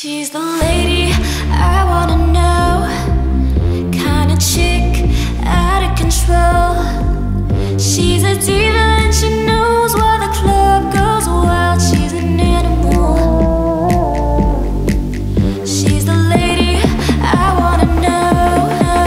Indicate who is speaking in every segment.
Speaker 1: She's the lady I wanna know, kind of chick out of control. She's a diva and she knows why the club goes wild. She's an animal. She's the lady I wanna know.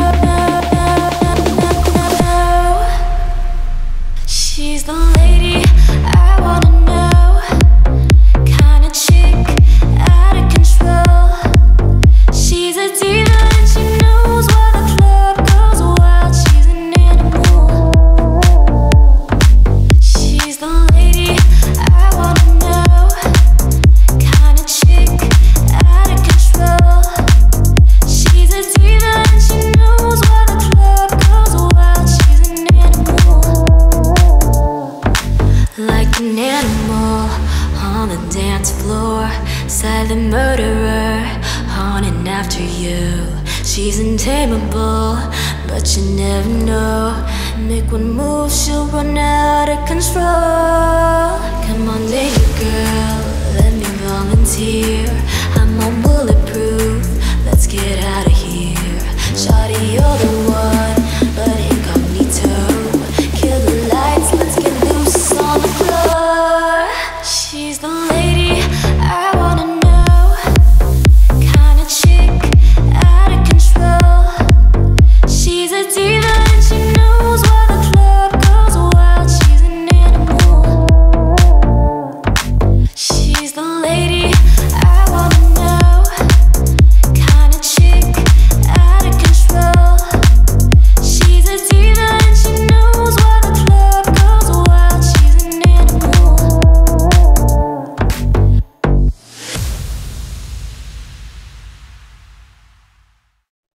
Speaker 1: She's the lady I wanna know, kind of chick out of control. She's a diva and she knows why the club goes wild. She's an animal. She's the lady I wanna know, kind of chick out of control. She's a diva and she knows why the club goes wild. She's an animal. Like an animal on the dance floor, silent murderer haunting after you. She's untamable, but you never know. Make one move, she'll run out of control. Come on, baby girl, let me volunteer. I'm all bulletproof.